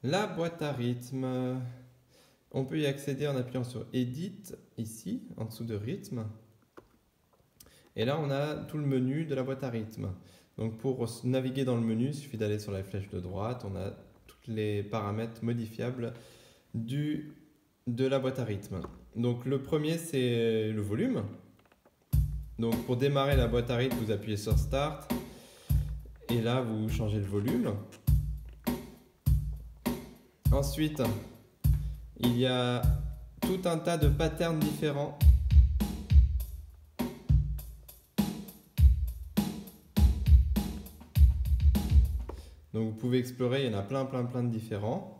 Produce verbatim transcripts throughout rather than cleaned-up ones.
La boîte à rythme, on peut y accéder en appuyant sur Edit, ici, en dessous de rythme. Et là, on a tout le menu de la boîte à rythme. Donc pour naviguer dans le menu, il suffit d'aller sur la flèche de droite. On a tous les paramètres modifiables du, de la boîte à rythme. Donc le premier, c'est le volume. Donc pour démarrer la boîte à rythme, vous appuyez sur Start. Et là, vous changez le volume. Ensuite, il y a tout un tas de patterns différents. Donc vous pouvez explorer, il y en a plein, plein, plein de différents.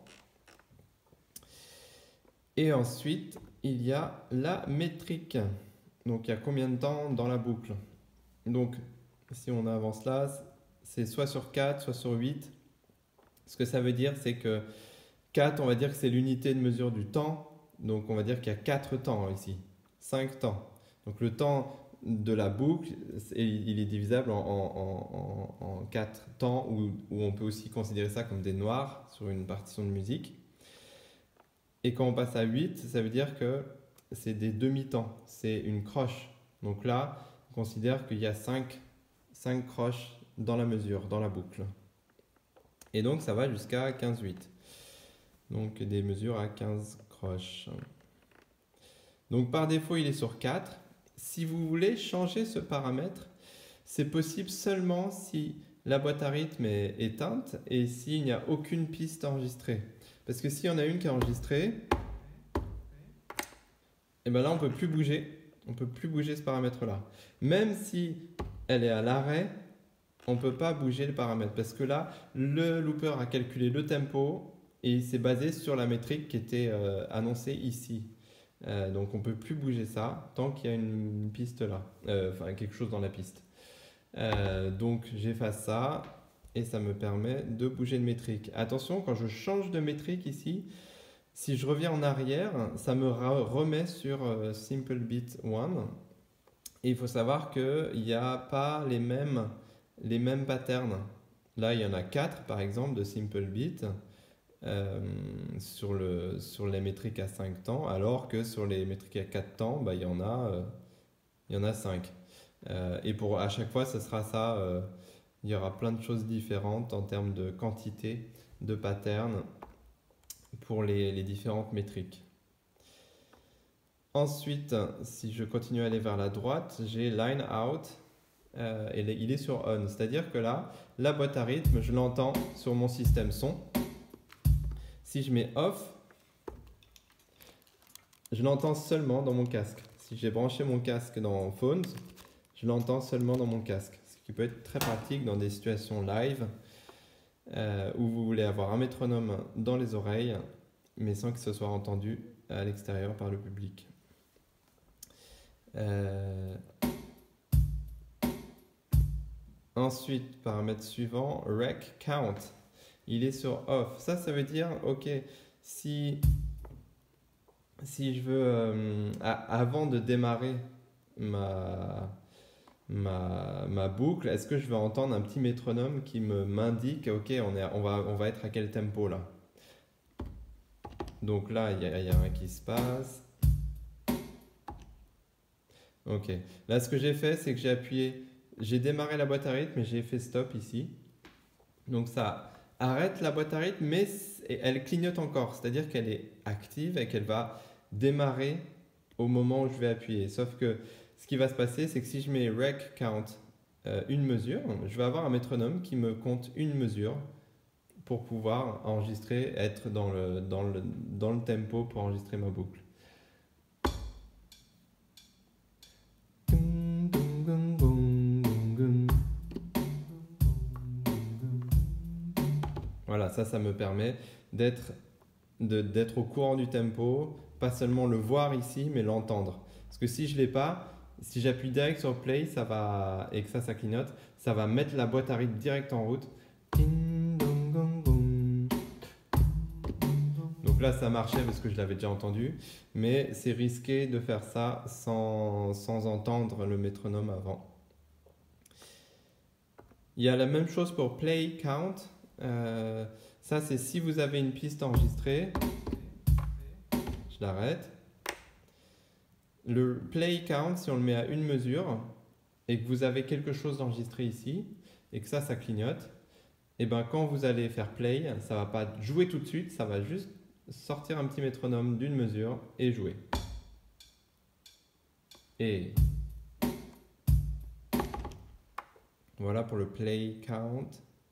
Et ensuite, il y a la métrique. Donc il y a combien de temps dans la boucle. Donc si on avance là, c'est soit sur quatre, soit sur huit. Ce que ça veut dire, c'est que quatre, on va dire que c'est l'unité de mesure du temps. Donc on va dire qu'il y a quatre temps ici, cinq temps. Donc le temps de la boucle, il est divisable en, en, en, en quatre temps, où, où on peut aussi considérer ça comme des noirs sur une partition de musique. Et quand on passe à huit, ça veut dire que c'est des demi-temps, c'est une croche. Donc là, on considère qu'il y a cinq, cinq croches dans la mesure, dans la boucle. Et donc ça va jusqu'à quinze huit. Donc des mesures à quinze croches. Donc par défaut, il est sur quatre. Si vous voulez changer ce paramètre, c'est possible seulement si la boîte à rythme est éteinte et s'il n'y a aucune piste enregistrée. Parce que s'il y en a une qui est enregistrée, et bien là on ne peut plus bouger. On ne peut plus bouger ce paramètre-là. Même si elle est à l'arrêt, on ne peut pas bouger le paramètre. Parce que là, le looper a calculé le tempo et il s'est basé sur la métrique qui était euh, annoncée ici. Euh, donc on ne peut plus bouger ça tant qu'il y a une piste là, euh, enfin quelque chose dans la piste. Euh, donc j'efface ça et ça me permet de bouger de métrique. Attention, quand je change de métrique ici, si je reviens en arrière, ça me remet sur euh, Simple Beat un. Et il faut savoir qu'il n'y a pas les mêmes, les mêmes patterns. Là, il y en a quatre par exemple de Simple Beat. Euh, sur, le, sur les métriques à cinq temps, alors que sur les métriques à quatre temps, bah, il y en a, euh, il y en a cinq. Euh, et pour, à chaque fois, ce sera ça. Euh, il y aura plein de choses différentes en termes de quantité, de patterns pour les, les différentes métriques. Ensuite, si je continue à aller vers la droite, j'ai Line Out. Euh, et il est sur On. C'est-à-dire que là, la boîte à rythme, je l'entends sur mon système son. Si je mets off, je l'entends seulement dans mon casque. Si j'ai branché mon casque dans Phones, je l'entends seulement dans mon casque. Ce qui peut être très pratique dans des situations live euh, où vous voulez avoir un métronome dans les oreilles, mais sans que ce soit entendu à l'extérieur par le public. Euh... Ensuite, paramètre suivant, Rec Count. Il est sur off. Ça, ça veut dire, ok, si, si je veux, euh, avant de démarrer ma, ma, ma boucle, est-ce que je vais entendre un petit métronome qui me m'indique, ok, on, est, on, va, on va être à quel tempo là? Donc là, il y, y a un qui se passe. Ok. Là, ce que j'ai fait, c'est que j'ai appuyé, j'ai démarré la boîte à rythme et j'ai fait stop ici. Donc ça arrête la boîte à rythme, mais elle clignote encore. C'est-à-dire qu'elle est active et qu'elle va démarrer au moment où je vais appuyer. Sauf que ce qui va se passer, c'est que si je mets Rec Count euh, une mesure, je vais avoir un métronome qui me compte une mesure pour pouvoir enregistrer, être dans le, dans le, dans le tempo pour enregistrer ma boucle. Voilà, ça, ça me permet d'être d'être au courant du tempo, pas seulement le voir ici, mais l'entendre. Parce que si je ne l'ai pas, si j'appuie direct sur play, ça va, et que ça, ça clignote, ça va mettre la boîte à rythme direct en route. Donc là, ça marchait parce que je l'avais déjà entendu, mais c'est risqué de faire ça sans, sans entendre le métronome avant. Il y a la même chose pour play count. Euh, Ça, c'est si vous avez une piste enregistrée. Je l'arrête. Le play count, si on le met à une mesure et que vous avez quelque chose d'enregistré ici et que ça, ça clignote, et ben quand vous allez faire play, ça va pas jouer tout de suite, ça va juste sortir un petit métronome d'une mesure et jouer. Et voilà pour le play count.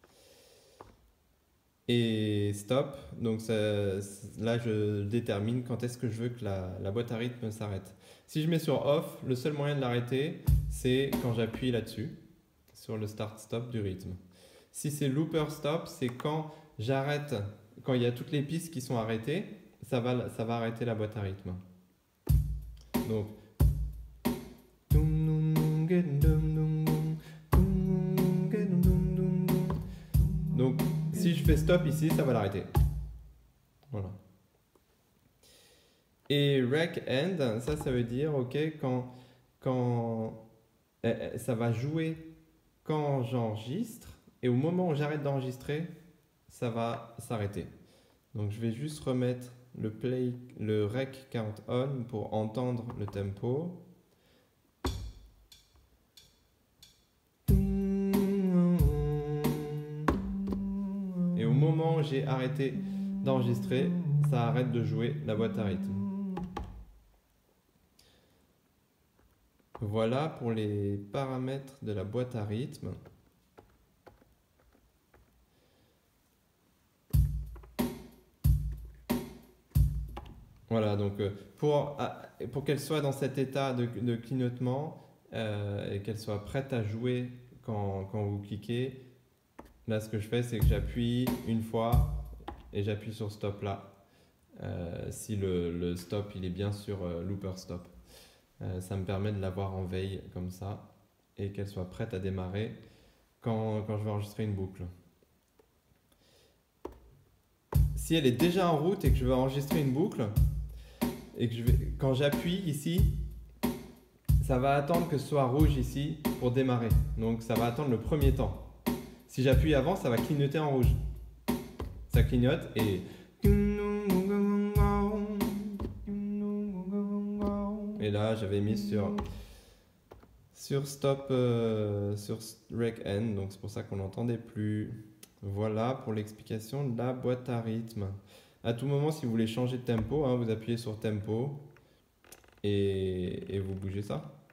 Et stop, donc ça, là je détermine quand est-ce que je veux que la, la boîte à rythme s'arrête. Si je mets sur off, le seul moyen de l'arrêter, c'est quand j'appuie là-dessus, sur le start-stop du rythme. Si c'est looper stop, c'est quand j'arrête, quand il y a toutes les pistes qui sont arrêtées, ça va, ça va arrêter la boîte à rythme. Donc, donc si je fais stop ici, ça va l'arrêter. Voilà. Et rec end, ça, ça veut dire, ok, quand, quand euh, ça va jouer quand j'enregistre, et au moment où j'arrête d'enregistrer, ça va s'arrêter. Donc je vais juste remettre le play, le rec count on pour entendre le tempo. Et au moment où j'ai arrêté d'enregistrer, ça arrête de jouer la boîte à rythme. Voilà pour les paramètres de la boîte à rythme. Voilà, donc pour, pour qu'elle soit dans cet état de, de clignotement euh, et qu'elle soit prête à jouer quand, quand vous cliquez, là ce que je fais c'est que j'appuie une fois et j'appuie sur stop là, euh, si le, le stop il est bien sur euh, looper stop. Euh, ça me permet de l'avoir en veille comme ça et qu'elle soit prête à démarrer quand, quand je vais enregistrer une boucle. Si elle est déjà en route et que je veux enregistrer une boucle, et que je vais, quand j'appuie ici, ça va attendre que ce soit rouge ici pour démarrer. Donc ça va attendre le premier temps. Si j'appuie avant, ça va clignoter en rouge. Ça clignote et... Et là, j'avais mis sur, sur stop, euh, sur rec end, donc c'est pour ça qu'on n'entendait plus. Voilà pour l'explication de la boîte à rythme. À tout moment, si vous voulez changer de tempo, hein, vous appuyez sur tempo et, et vous bougez ça.